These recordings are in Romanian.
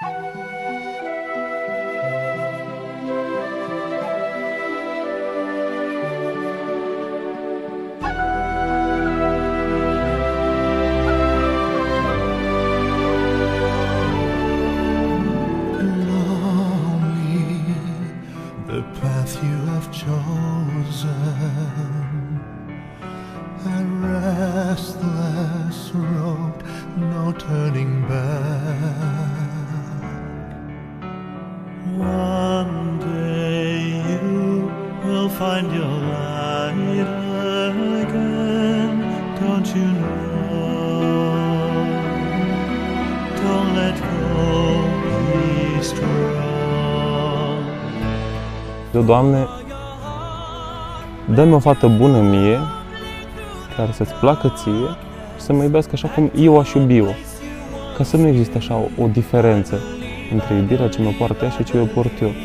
Find your light again, don't you know? Don't let go, be strong. Doamne, dă-mi o fată bună mie, care să-ți placă ție și să mă iubească așa cum eu aș iubi-o. Ca să nu existe așa o diferență între iubirea ce mă poartă ea și ce eu port eu.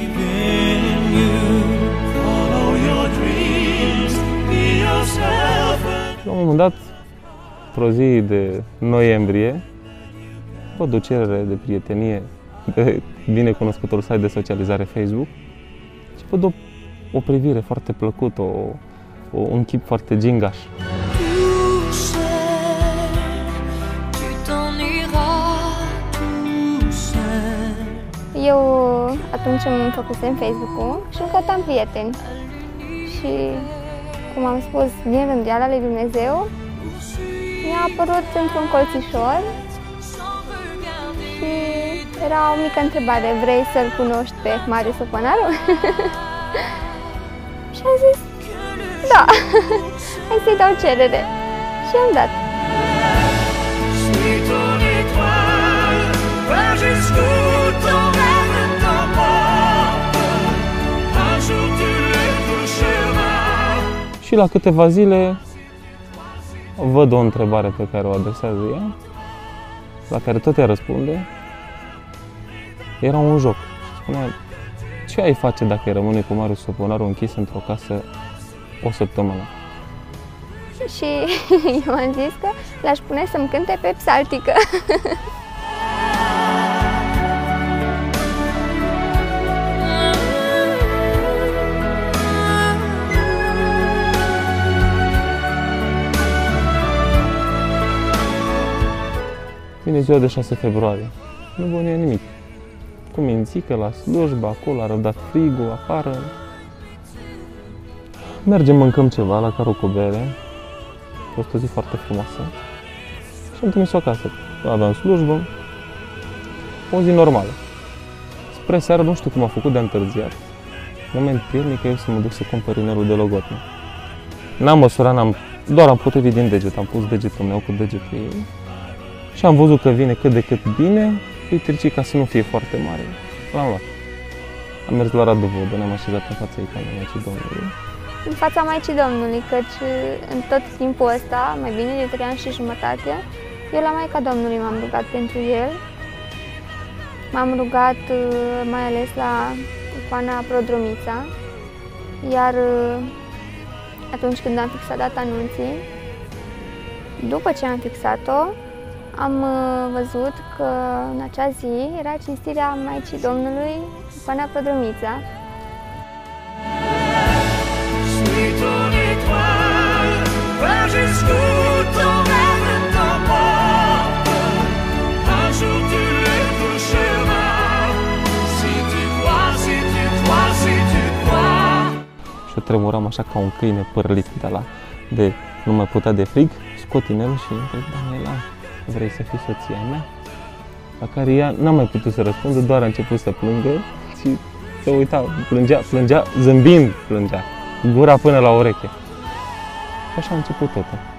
La un moment dat, într-o zi de noiembrie, văd o cerere de prietenie de binecunoscutul site de socializare Facebook și văd o privire foarte plăcută, un chip foarte gingaș. Eu atunci îmi făcusem Facebook-ul și îmi căutam prieteni. Și, cum am spus, din rânduiala lui Dumnezeu, mi-a apărut într-un colțișor și era o mică întrebare: vrei să-l cunoști pe Marius Oponaru? Și am zis, da, hai să-i dau cerere. Și am dat. Și la câteva zile văd o întrebare pe care o adresează ea, la care tot ea răspunde. Era un joc. Spunea, ce ai face dacă ai rămâne cu Marius Oponaru închis într-o casă o săptămână? Și eu am zis că l-aș pune să-mi cânte pe psaltică. Vine ziua de 6 februarie. Nu bănuia nimic. Cu mințică la slujbă, acolo, a răbdat frigul afară. Mergem, mâncăm ceva la carocobere. A fost o zi foarte frumoasă. Și am trimis-o acasă. Aveam slujbă. O zi normală. Spre seară, nu știu cum a făcut de întârziat. Moment prielnic că eu să mă duc să cumpăr inelul de logotnă. N-am măsurat, doar am potrivit din deget. Am pus degetul meu cu degetul ei. Și am văzut că vine cât de cât bine, îi treci ca să nu fie foarte mare. L-am luat. Am mers la Radu Vodă, ne-am așezat în fața iconei Maicii Domnului. În fața Maicii Domnului, căci în tot timpul ăsta, mai bine de 3 ani și jumătate, eu la Maica Domnului m-am rugat pentru el. M-am rugat mai ales la icoana Prodromița, iar atunci când am fixat data anunții, după ce am fixat-o, am văzut că în acea zi era cinstirea Maicii Domnului, icoana Prodromița. Și tremuram așa ca un câine părlit de nu mai putea de frig, scot inelul și întreb, Daniela, vrei să fii soția mea? La care ea n-a mai putut să răspundă, doar a început să plângă și se uita, plângea, zâmbind plângea, gura până la ureche. Și așa a început totul.